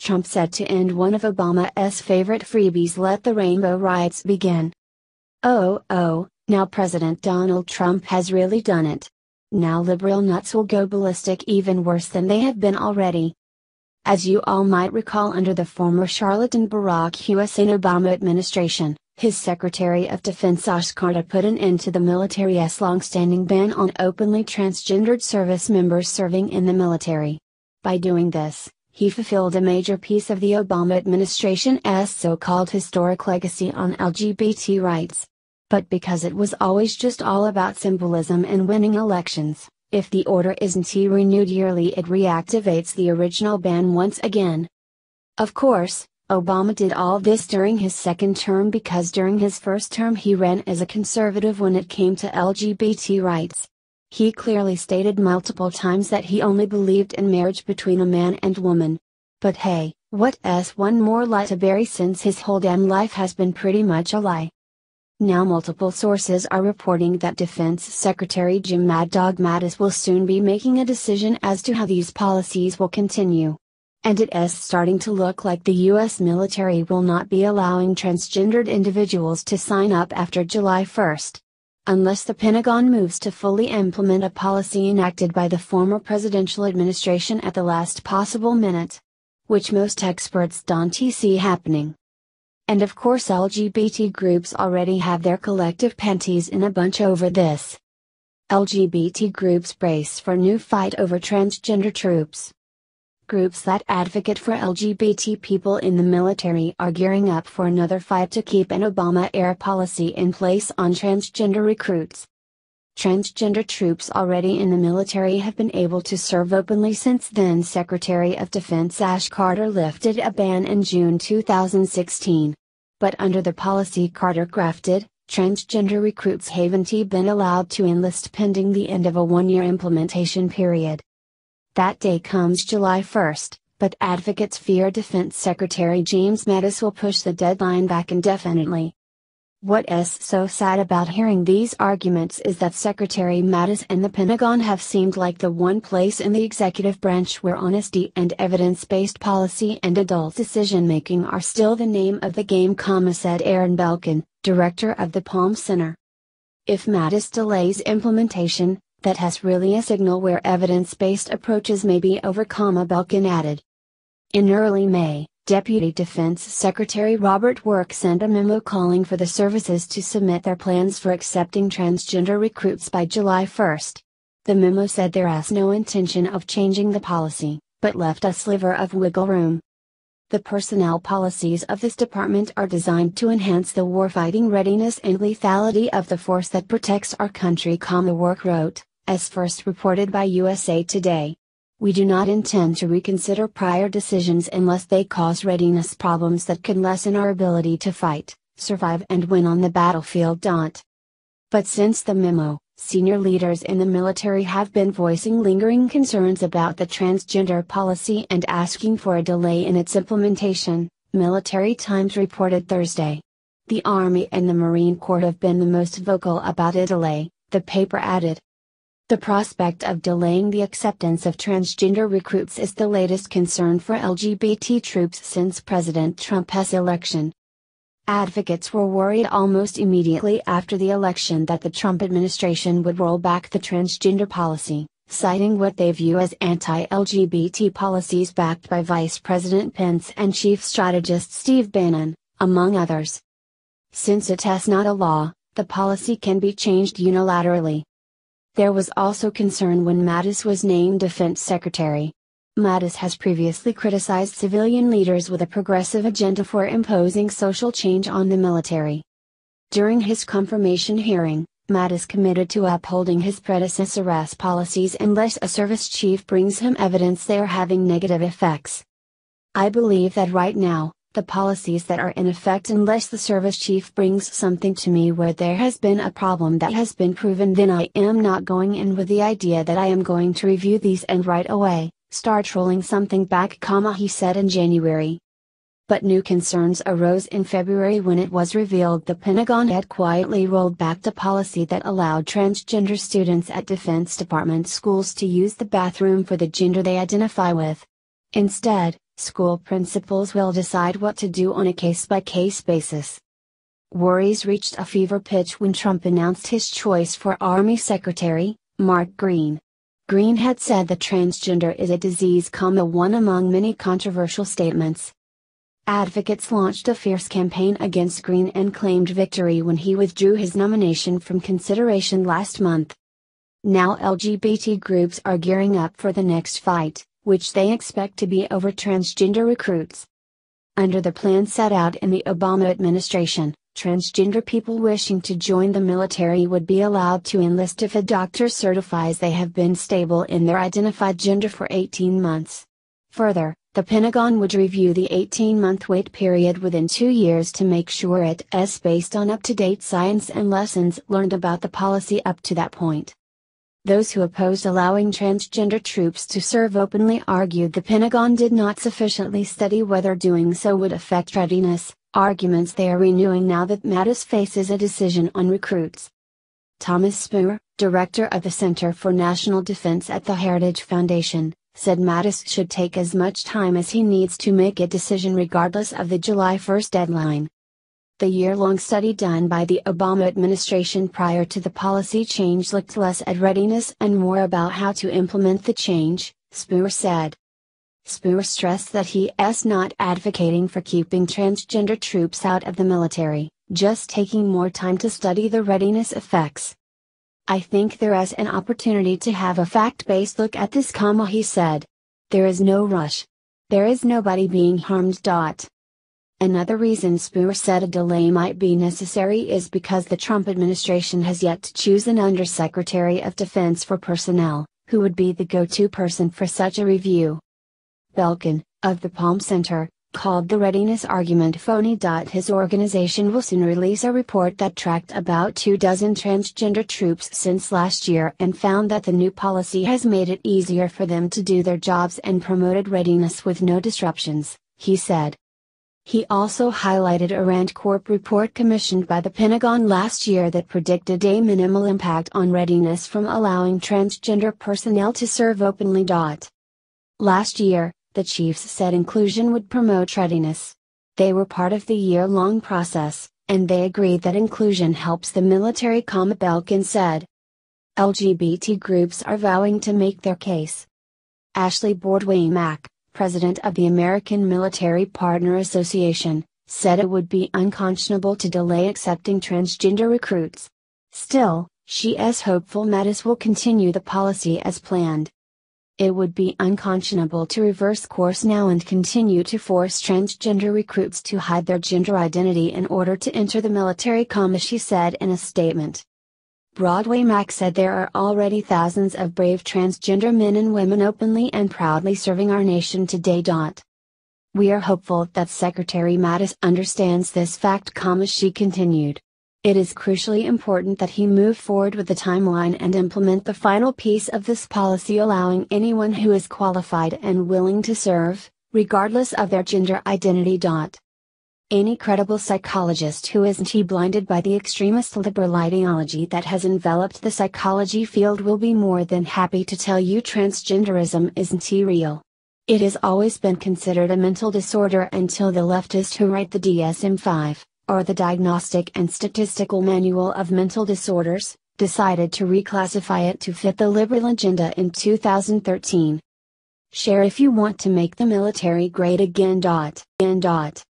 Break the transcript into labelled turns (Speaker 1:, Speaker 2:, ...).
Speaker 1: Trump said to end one of Obama's favorite freebies, "Let the rainbow riots begin." Oh, now President Donald Trump has really done it. Now liberal nuts will go ballistic, even worse than they have been already. As you all might recall, under the former charlatan Barack Hussein Obama administration, his Secretary of Defense Ash Carter put an end to the military's long-standing ban on openly transgendered service members serving in the military. By doing this, he fulfilled a major piece of the Obama administration's so-called historic legacy on LGBT rights. But because it was always just all about symbolism and winning elections, if the order isn't renewed yearly, it reactivates the original ban once again. Of course, Obama did all this during his second term, because during his first term he ran as a conservative when it came to LGBT rights. He clearly stated multiple times that he only believed in marriage between a man and woman. But hey, what's one more lie to bury, since his whole damn life has been pretty much a lie? Now multiple sources are reporting that Defense Secretary Jim Mad Dog Mattis will soon be making a decision as to how these policies will continue. And it is starting to look like the U.S. military will not be allowing transgendered individuals to sign up after July 1st. Unless the Pentagon moves to fully implement a policy enacted by the former presidential administration at the last possible minute. Which most experts don't see happening. And of course LGBT groups already have their collective panties in a bunch over this. LGBT groups brace for new fight over transgender troops. Groups that advocate for LGBT people in the military are gearing up for another fight to keep an Obama-era policy in place on transgender recruits. Transgender troops already in the military have been able to serve openly since then Secretary of Defense Ash Carter lifted a ban in June 2016. But under the policy Carter crafted, transgender recruits haven't been allowed to enlist pending the end of a one-year implementation period. That day comes July 1st, but advocates fear Defense Secretary James Mattis will push the deadline back indefinitely. What is so sad about hearing these arguments is that Secretary Mattis and the Pentagon have seemed like the one place in the executive branch where honesty and evidence-based policy and adult decision-making are still the name of the game, said Aaron Belkin, director of the Palm Center. If Mattis delays implementation, that has really a signal where evidence-based approaches may be over, Belkin added. In early May, Deputy Defense Secretary Robert Work sent a memo calling for the services to submit their plans for accepting transgender recruits by July 1st. The memo said there is no intention of changing the policy, but left a sliver of wiggle room. The personnel policies of this department are designed to enhance the warfighting readiness and lethality of the force that protects our country, Work wrote, as first reported by USA Today. We do not intend to reconsider prior decisions unless they cause readiness problems that could lessen our ability to fight, survive and win on the battlefield. But since the memo, senior leaders in the military have been voicing lingering concerns about the transgender policy and asking for a delay in its implementation, Military Times reported Thursday. The Army and the Marine Corps have been the most vocal about a delay, the paper added. The prospect of delaying the acceptance of transgender recruits is the latest concern for LGBT troops since President Trump's election. Advocates were worried almost immediately after the election that the Trump administration would roll back the transgender policy, citing what they view as anti-LGBT policies backed by Vice President Pence and Chief Strategist Steve Bannon, among others. Since it is not a law, the policy can be changed unilaterally. There was also concern when Mattis was named Defense Secretary. Mattis has previously criticized civilian leaders with a progressive agenda for imposing social change on the military. During his confirmation hearing, Mattis committed to upholding his predecessor's policies unless a service chief brings him evidence they are having negative effects. I believe that right now, the policies that are in effect, unless the service chief brings something to me where there has been a problem that has been proven, then I am not going in with the idea that I am going to review these and right away start rolling something back, he said in January. But new concerns arose in February when it was revealed the Pentagon had quietly rolled back the policy that allowed transgender students at Defense Department schools to use the bathroom for the gender they identify with. Instead, School principals will decide what to do on a case-by-case basis. Worries reached a fever pitch when Trump announced his choice for Army Secretary, Mark Green. Green had said that transgender is a disease, one among many controversial statements. Advocates launched a fierce campaign against Green and claimed victory when he withdrew his nomination from consideration last month. Now LGBT groups are gearing up for the next fight, which they expect to be over transgender recruits. Under the plan set out in the Obama administration, transgender people wishing to join the military would be allowed to enlist if a doctor certifies they have been stable in their identified gender for 18 months. Further, the Pentagon would review the 18-month wait period within 2 years to make sure it is based on up-to-date science and lessons learned about the policy up to that point. Those who opposed allowing transgender troops to serve openly argued the Pentagon did not sufficiently study whether doing so would affect readiness, arguments they are renewing now that Mattis faces a decision on recruits. Thomas Spoorer, director of the Center for National Defense at the Heritage Foundation, said Mattis should take as much time as he needs to make a decision regardless of the July 1 deadline. The year-long study done by the Obama administration prior to the policy change looked less at readiness and more about how to implement the change, Spoorer said. Spoorer stressed that he is not advocating for keeping transgender troops out of the military, just taking more time to study the readiness effects. I think there is an opportunity to have a fact-based look at this, he said. There is no rush. There is nobody being harmed. Another reason Spoorer said a delay might be necessary is because the Trump administration has yet to choose an Undersecretary of Defense for Personnel, who would be the go-to person for such a review. Belkin, of the Palm Center, called the readiness argument phony. His organization will soon release a report that tracked about 24 transgender troops since last year and found that the new policy has made it easier for them to do their jobs and promoted readiness with no disruptions, he said. He also highlighted a Rand Corp report commissioned by the Pentagon last year that predicted a minimal impact on readiness from allowing transgender personnel to serve openly. Last year, the chiefs said inclusion would promote readiness. They were part of the year-long process, and they agreed that inclusion helps the military. Belkin said. LGBT groups are vowing to make their case. Ashley Bordway-Mack, president of the American Military Partner Association, said it would be unconscionable to delay accepting transgender recruits. Still, she is hopeful Mattis will continue the policy as planned. It would be unconscionable to reverse course now and continue to force transgender recruits to hide their gender identity in order to enter the military, she said in a statement. Bordway-Mack said there are already thousands of brave transgender men and women openly and proudly serving our nation today. We are hopeful that Secretary Mattis understands this fact, she continued. It is crucially important that he move forward with the timeline and implement the final piece of this policy, allowing anyone who is qualified and willing to serve, regardless of their gender identity. Any credible psychologist who isn't blinded by the extremist liberal ideology that has enveloped the psychology field will be more than happy to tell you transgenderism isn't real. It has always been considered a mental disorder until the leftists who write the DSM-5, or the Diagnostic and Statistical Manual of Mental Disorders, decided to reclassify it to fit the liberal agenda in 2013. Share if you want to make the military great again.